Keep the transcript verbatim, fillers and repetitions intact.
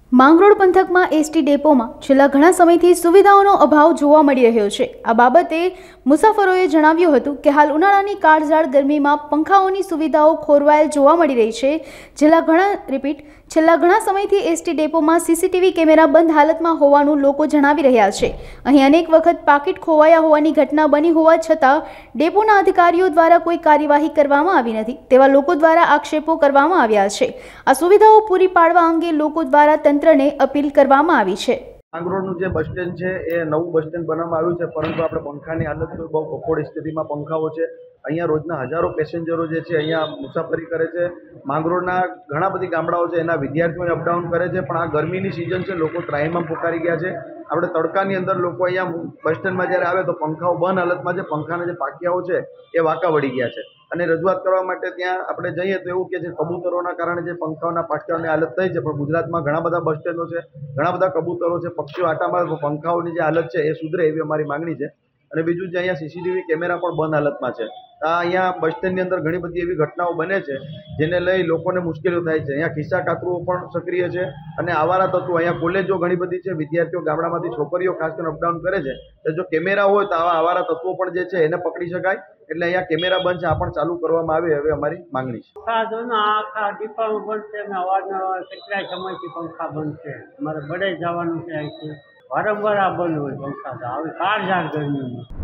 માંગરોળ પંથકમાં એસટી ડેપોમાં છેલ્લા ઘણા સમયથી સુવિધાઓનો અભાવ જોવા મળી રહ્યો છે। આ બાબતે મુસાફરોએ જણાવ્યું હતું કે હાલ ઉનાળાની કાળઝાળ ગરમીમાં પંખાઓની સુવિધાઓ ખોરવાયેલ જોવા મળી રહી છે। છેલ્લા ઘણા રિપીટ છેલ્લા ઘણા સમયથી એસટી ડેપોમાં સીસીટીવી કેમેરા બંધ હાલતમાં હોવાનું લોકો જણાવી રહ્યા છે। અહીં અનેક વખત પાકીટ ખોવાયા હોવાની ઘટના બની હોવા છતાં ડેપોના અધિકારીઓ દ્વારા કોઈ કાર્યવાહી કરવામાં આવી નથી તેવા લોકો દ્વારા આક્ષેપો કરવામાં આવ્યા છે। આ સુવિધાઓ પૂરી પાડવા અંગે લોકો દ્વારા તંત્રને અપીલ કરવામાં આવી છે। માંગરોળનું જે બસ સ્ટેન્ડ છે એ નવું બસ સ્ટેન્ડ બનાવવામાં આવ્યું છે, પરંતુ આપણે પંખાની હાલત બહુ કફોડી સ્થિતિમાં પંખાઓ છે। અહીંયા રોજના હજારો પેસેન્જરો જે છે અહીંયા મુસાફરી કરે છે। માંગરોળના ઘણા બધી ગામડાઓ છે એના વિદ્યાર્થીઓ અપડાઉન કરે છે, પણ આ ગરમીની સિઝન છે, લોકો ત્રાહીમામ પુકારી ગયા છે। આપણે તડકાની અંદર લોકો અહીંયા બસ સ્ટેન્ડમાં જ્યારે આવે તો પંખાઓ બંધ હાલતમાં છે, પંખાના જે પાટિયાઓ છે એ વાંકા વળી ગયા છે અને રજૂઆત કરવા માટે ત્યાં આપણે જઈએ તો એવું કે છે કબૂતરોના કારણે જે પંખાઓના પાટિયાઓની હાલત થઈ છે, પણ ગુજરાતમાં ઘણા બધા બસ સ્ટેન્ડો છે, ઘણા બધા કબૂતરો છે, પક્ષીઓ આટા મારે, પંખાઓની જે હાલત છે એ સુધરે એવી અમારી માંગણી છે। અને બીજું જે અહીંયા સીસીટીવી કેમેરા પણ બંધ હાલતમાં છે। આ અહીંયા બસ સ્ટેન્ડની અંદર ઘણી બધી એવી ઘટનાઓ બને છે જેને લઈ લોકોને મુશ્કેલીઓ થાય છે। અહીંયા ખિસ્સા કાતરુઓ પણ સક્રિય છે અને આવારા તત્વો, અહીંયા કોલેજો ઘણી બધી છે, વિદ્યાર્થીઓ ગામડામાંથી છોકરીઓ ખાસ કરીને અપડાઉન કરે છે, તો જો કેમેરા હોય તો આવા આવારા તત્વો પણ જે છે એને પકડી શકાય। એટલે અહીંયા કેમેરા બંધ છે, આ પણ ચાલુ કરવામાં આવે હવે અમારી માંગણી છે। આખા ડીપામાં બંધ છે અને અવારનવાર કેટલાય સમયથી પંખા બંધ છે। અમારે બળે જવાનું છે, અહીંથી વારંવાર આ બંધ હોય પંખા, તો આવી કાળઝાળ ગરમીમાં